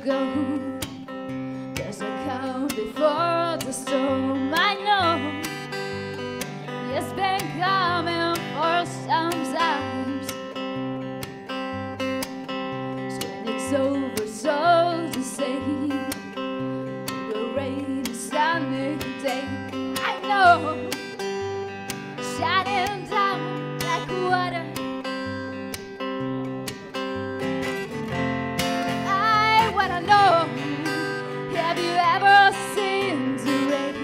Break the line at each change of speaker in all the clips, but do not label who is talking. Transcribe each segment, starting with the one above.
go. There's a calm before the storm. I know it's been coming for some times. So when it's over, so to say, the rain is sunny day. I know, shining down like water. I wanna know, have you ever seen the rain?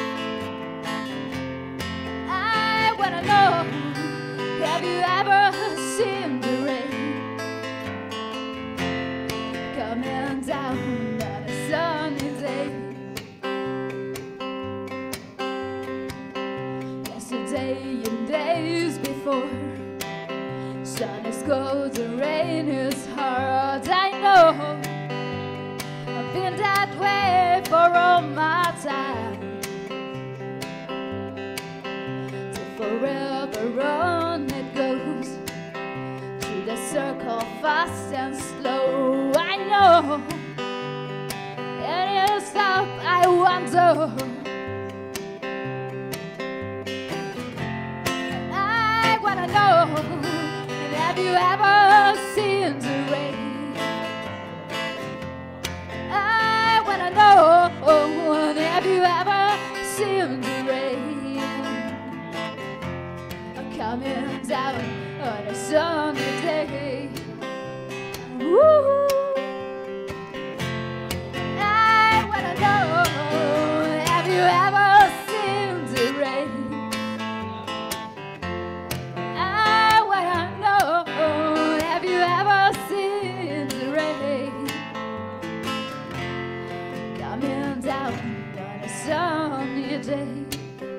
I wanna know, have you ever seen the rain coming down on a sunny day? Yesterday and days before, sun is cold, the rain is hard. I know, I've been that way for all my time. Till forever on it goes, through the circle fast and slow. I know, it is stop, I wonder. I wanna know, have you ever seen the rain? I wanna know, have you ever seen the rain coming down on a sunny day? Woo! I wanna know, have you ever seen the rain? I wanna know, have you ever seen the rain coming down on a sunny day?